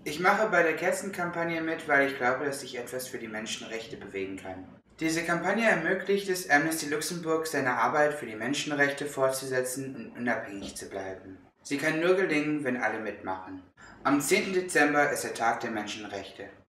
Ich mache bei der Kerzenkampagne mit, weil ich glaube, dass ich etwas für die Menschenrechte bewegen kann. Diese Kampagne ermöglicht es Amnesty Luxemburg, seine Arbeit für die Menschenrechte fortzusetzen und unabhängig zu bleiben. Sie kann nur gelingen, wenn alle mitmachen. Am 10. Dezember ist der Tag der Menschenrechte.